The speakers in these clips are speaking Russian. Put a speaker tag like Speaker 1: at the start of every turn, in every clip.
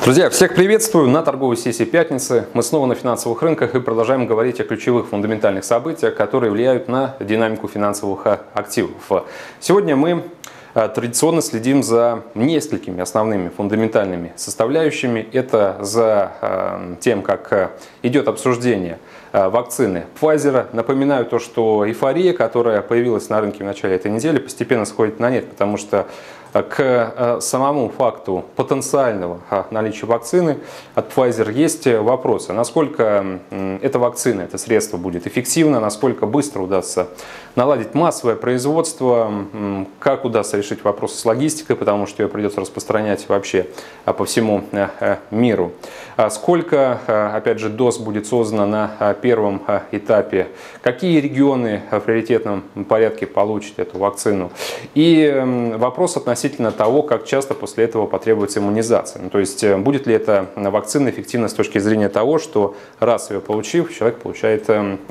Speaker 1: Друзья, всех приветствую на торговой сессии пятницы. Мы снова на финансовых рынках и продолжаем говорить о ключевых фундаментальных событиях, которые влияют на динамику финансовых активов. Сегодня мы традиционно следим за несколькими основными фундаментальными составляющими. Это за тем, как идет обсуждение вакцины Pfizer. Напоминаю то, что эйфория, которая появилась на рынке в начале этой недели, постепенно сходит на нет, потому что к самому факту потенциального наличия вакцины от Pfizer есть вопросы. Насколько эта вакцина, это средство будет эффективно, насколько быстро удастся наладить массовое производство, как удастся решить вопросы с логистикой, потому что ее придется распространять вообще по всему миру. Сколько, опять же, доз будет создано на первом этапе, какие регионы в приоритетном порядке получат эту вакцину. И вопрос относительно того, как часто после этого потребуется иммунизация. То есть, будет ли эта вакцина эффективна с точки зрения того, что раз ее получив, человек получает,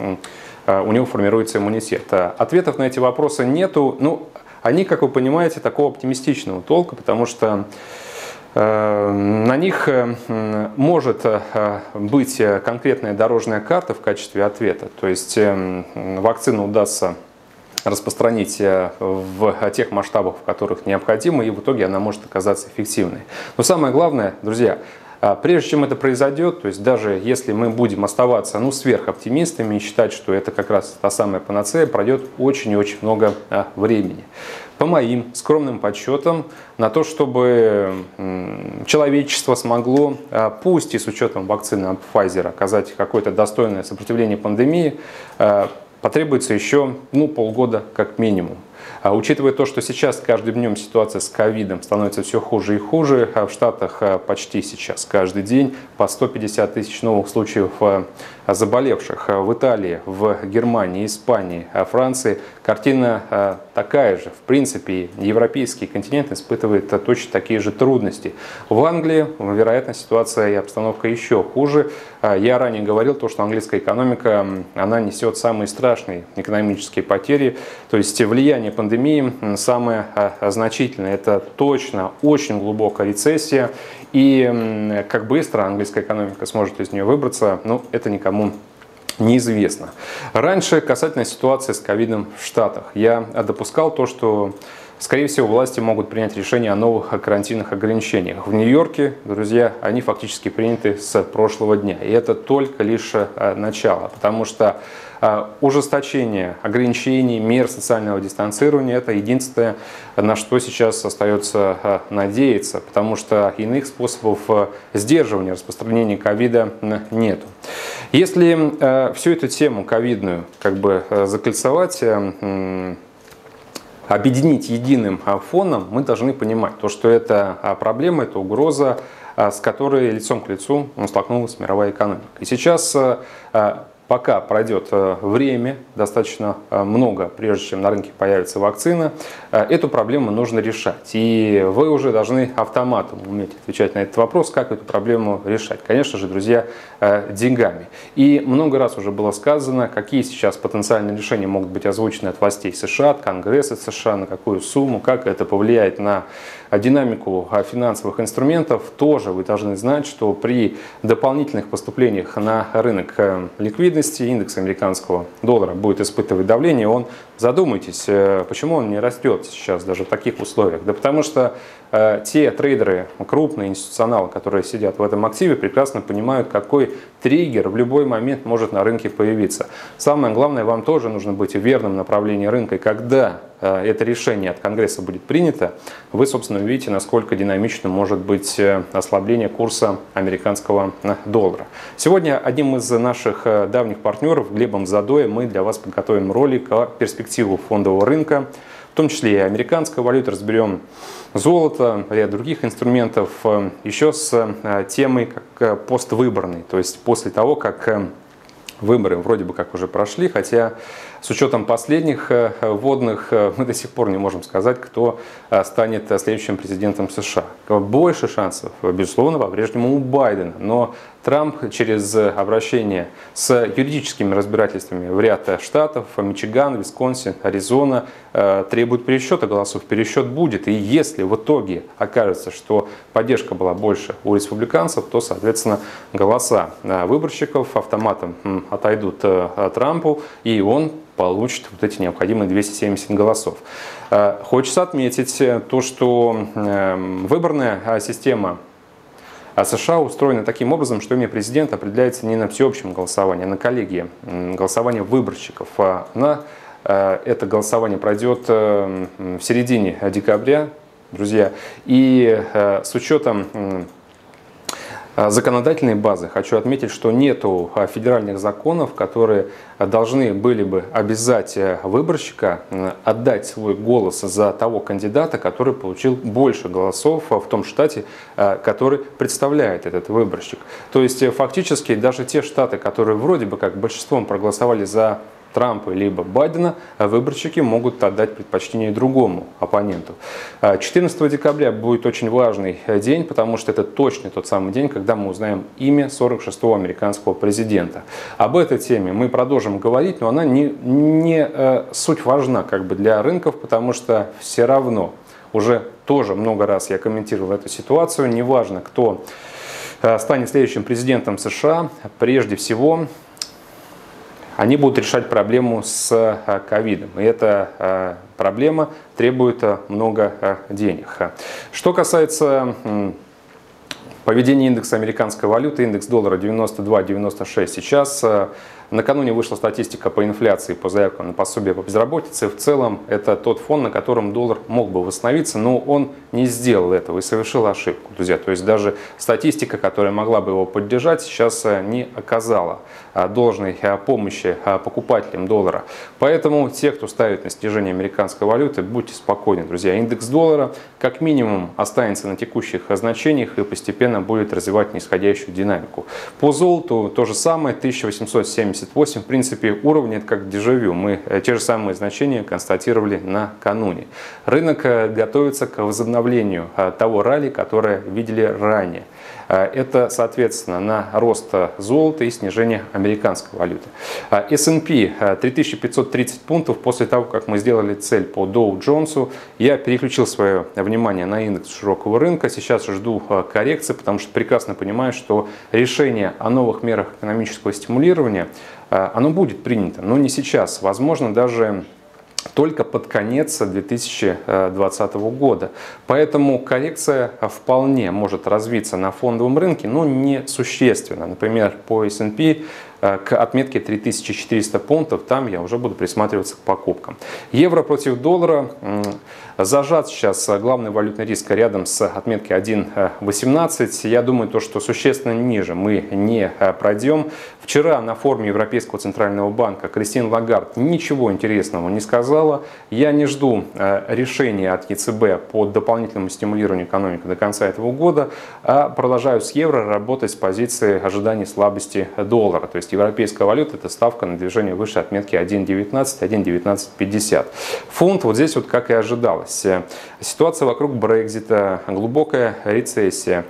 Speaker 1: у него формируется иммунитет. Ответов на эти вопросы нету. Ну, они, как вы понимаете, такого оптимистичного толка, потому что на них может быть конкретная дорожная карта в качестве ответа. То есть вакцину удастся распространить в тех масштабах, в которых необходимо, и в итоге она может оказаться эффективной. Но самое главное, друзья, прежде чем это произойдет, то есть даже если мы будем оставаться сверхоптимистами и считать, что это как раз та самая панацея, пройдет очень и очень много времени. По моим скромным подсчетам, на то, чтобы человечество смогло, пусть и с учетом вакцины от Pfizer, оказать какое-то достойное сопротивление пандемии, потребуется еще полгода как минимум. Учитывая то, что сейчас каждым днем ситуация с ковидом становится все хуже и хуже, в Штатах почти сейчас каждый день по 150 тысяч новых случаев заболевших, в Италии, в Германии, Испании, Франции картина такая же. В принципе, европейский континент испытывает точно такие же трудности. В Англии, вероятно, ситуация и обстановка еще хуже. Я ранее говорил, что английская экономика, она несет самые страшные экономические потери, то есть влияние пандемии самое значительное. Это точно очень глубокая рецессия. И как быстро английская экономика сможет из нее выбраться, это никому неизвестно. Раньше, касательно ситуации с ковидом в Штатах, я допускал то, что, скорее всего, власти могут принять решение о новых карантинных ограничениях. В Нью-Йорке, друзья, они фактически приняты с прошлого дня. И это только лишь начало, потому что ужесточение ограничений, мер социального дистанцирования – это единственное, на что сейчас остается надеяться, потому что иных способов сдерживания распространения ковида нету. Если всю эту тему ковидную закольцевать, объединить единым фоном, мы должны понимать, что это проблема, это угроза, с которой лицом к лицу столкнулась мировая экономика. И сейчас, пока пройдет время, достаточно много, прежде чем на рынке появится вакцина, эту проблему нужно решать. И вы уже должны автоматом уметь отвечать на этот вопрос, как эту проблему решать. Конечно же, друзья, деньгами. И много раз уже было сказано, какие сейчас потенциальные решения могут быть озвучены от властей США, от Конгресса США, на какую сумму, как это повлияет на динамику финансовых инструментов. Тоже вы должны знать, что при дополнительных поступлениях на рынок ликвидности индекс американского доллара будет испытывать давление. Задумайтесь, почему он не растет сейчас даже в таких условиях? Да потому что те трейдеры, крупные институционалы, которые сидят в этом активе, прекрасно понимают, какой триггер в любой момент может на рынке появиться. Самое главное, вам тоже нужно быть в верном направлении рынка. И когда это решение от Конгресса будет принято, вы, собственно, увидите, насколько динамично может быть ослабление курса американского доллара. Сегодня одним из наших давних партнеров, Глебом Задоем, мы для вас подготовим ролик о перспективах фондового рынка, в том числе и американской валюты, разберем золото, ряд других инструментов, еще с темой как поствыборной, то есть после того, как выборы вроде бы как уже прошли, хотя С учетом последних вводных мы до сих пор не можем сказать, кто станет следующим президентом США. Больше шансов, безусловно, по-прежнему у Байдена, но Трамп через обращение с юридическими разбирательствами в ряд штатов, Мичиган, Висконсин, Аризона, требует пересчета голосов. Пересчет будет, и если в итоге окажется, что поддержка была больше у республиканцев, то, соответственно, голоса выборщиков автоматом отойдут Трампу, и он получит вот эти необходимые 270 голосов. Хочется отметить то, что выборная система США устроена таким образом, что имя президента определяется не на всеобщем голосовании, а на коллегии голосования выборщиков. Это голосование пройдет в середине декабря, друзья, и с учетом законодательной базы хочу отметить, что нету федеральных законов, которые должны были бы обязать выборщика отдать свой голос за того кандидата, который получил больше голосов в том штате, который представляет этот выборщик. То есть фактически даже те штаты, которые вроде бы как большинством проголосовали за Трампа либо Байдена, выборщики могут отдать предпочтение другому оппоненту. 14 декабря будет очень важный день, потому что это точно тот самый день, когда мы узнаем имя 46-го американского президента. Об этой теме мы продолжим говорить, но она не суть важна для рынков, потому что все равно уже тоже много раз я комментировал эту ситуацию. Неважно, кто станет следующим президентом США, прежде всего они будут решать проблему с ковидом. И эта проблема требует много денег. Что касается поведения индекса американской валюты, индекс доллара 92,96 сейчас. Накануне вышла статистика по инфляции, по заявкам на пособие по безработице. В целом это тот фон, на котором доллар мог бы восстановиться, но он не сделал этого и совершил ошибку, друзья. То есть даже статистика, которая могла бы его поддержать, сейчас не оказала должной помощи покупателям доллара. Поэтому те, кто ставит на снижение американской валюты, будьте спокойны, друзья. Индекс доллара как минимум останется на текущих значениях и постепенно будет развивать нисходящую динамику. По золоту то же самое, 1878. В принципе, уровни это как дежавю. Мы те же самые значения констатировали накануне. Рынок готовится к возобновлению того ралли, которое видели ранее. Это, соответственно, на рост золота и снижение американской валюты. S&P 3530 пунктов. После того, как мы сделали цель по Dow Jones, я переключил свое внимание на индекс широкого рынка. Сейчас жду коррекции, потому что прекрасно понимаю, что решение о новых мерах экономического стимулирования оно будет принято, но не сейчас. Возможно, даже только под конец 2020 года. Поэтому коррекция вполне может развиться на фондовом рынке, но не существенно. Например, по S&P к отметке 3400 пунктов, там я уже буду присматриваться к покупкам. Евро против доллара. Зажат сейчас главный валютный риск рядом с отметкой 1.18. Я думаю, что существенно ниже мы не пройдем. Вчера на форуме Европейского центрального банка Кристин Лагард ничего интересного не сказала. Я не жду решения от ЕЦБ по дополнительному стимулированию экономики до конца этого года, а продолжаю с евро работать с позиции ожидания слабости доллара. То есть европейская валюта — это ставка на движение выше отметки 1.19, 1.1950. Фунт вот здесь вот как и ожидалось. Ситуация вокруг Брексита, глубокая рецессия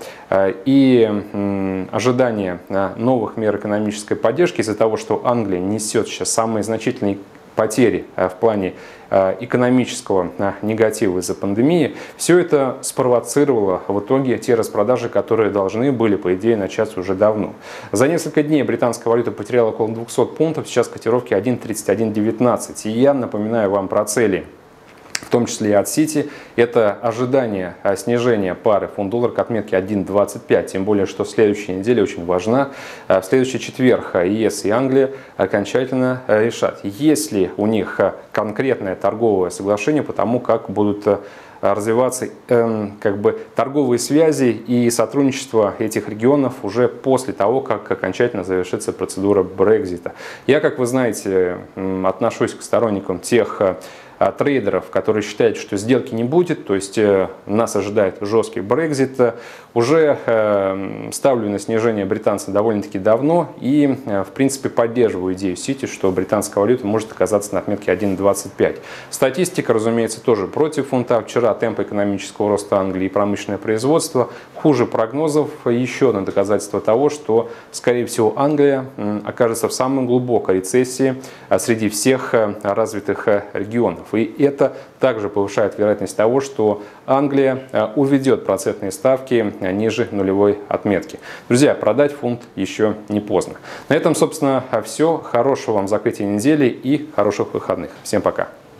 Speaker 1: и ожидание новых мер экономической поддержки из-за того, что Англия несет сейчас самые значительные потери в плане экономического негатива из-за пандемии, все это спровоцировало в итоге те распродажи, которые должны были, по идее, начаться уже давно. За несколько дней британская валюта потеряла около 200 пунктов, сейчас котировки 1.30, 1.19. И я напоминаю вам про цели, в том числе и от Citi, это ожидание снижения пары фунт-доллар к отметке 1.25, тем более, что следующая неделя очень важна. В следующий четверг ЕС и Англия окончательно решат, есть ли у них конкретное торговое соглашение по тому, как будут развиваться торговые связи и сотрудничество этих регионов уже после того, как окончательно завершится процедура Брексита. Я, как вы знаете, отношусь к сторонникам тех трейдеров, которые считают, что сделки не будет, то есть нас ожидает жесткий Brexit, уже ставлю на снижение британца довольно-таки давно и, в принципе, поддерживаю идею Сити, что британская валюта может оказаться на отметке 1.25. Статистика, разумеется, тоже против фунта. Вчера темпы экономического роста Англии и промышленное производство хуже прогнозов. Еще одно доказательство того, что, скорее всего, Англия окажется в самой глубокой рецессии среди всех развитых регионов. И это также повышает вероятность того, что Англия уведет процентные ставки ниже нулевой отметки. Друзья, продать фунт еще не поздно. На этом, собственно, все. Хорошего вам закрытия недели и хороших выходных. Всем пока.